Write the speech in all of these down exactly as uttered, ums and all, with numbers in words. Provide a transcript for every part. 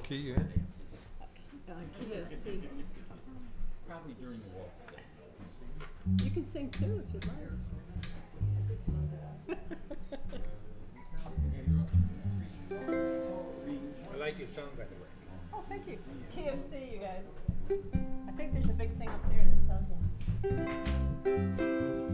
key, yeah? Uh, key of C. Probably during the waltz. You can sing too if you'd like. I like your song, by the way. Oh, thank you. Key of C, you guys. I think there's a big thing up there that tells you.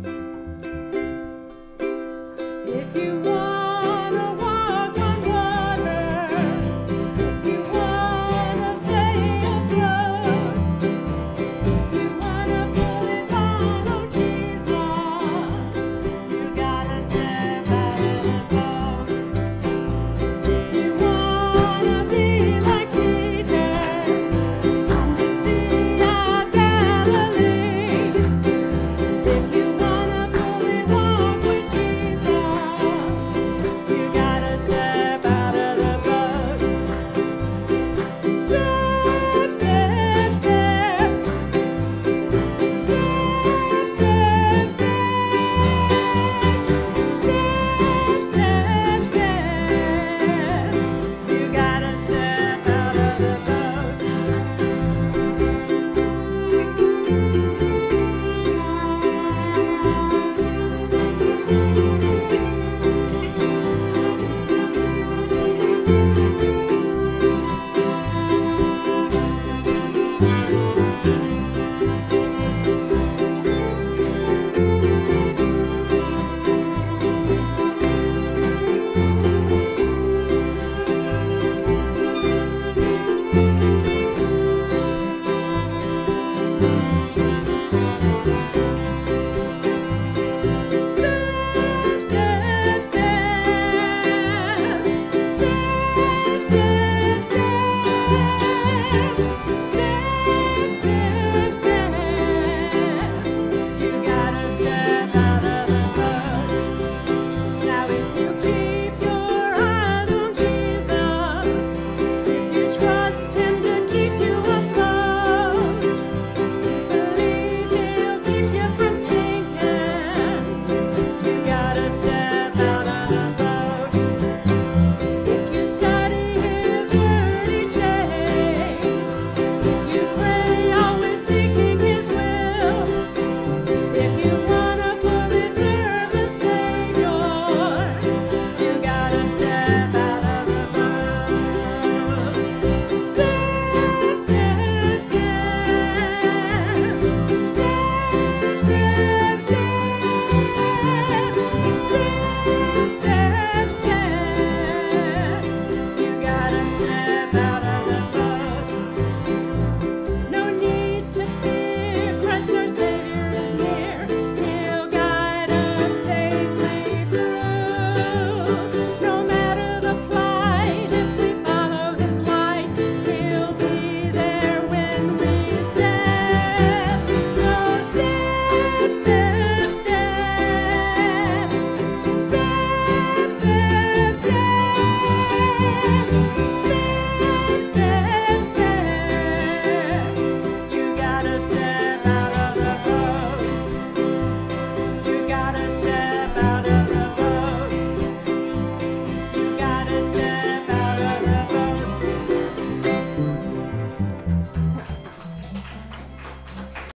If you wanna walk on water, if you wanna stay afloat, if you wanna fully follow Jesus, you gotta step out of the boat. If you wanna be like Peter on the Sea of Galilee, if you wanna fully walk with Jesus, you gotta step out of the boat. Step, step, step. Step, step, step. Step, step, step. You gotta step out of the boat.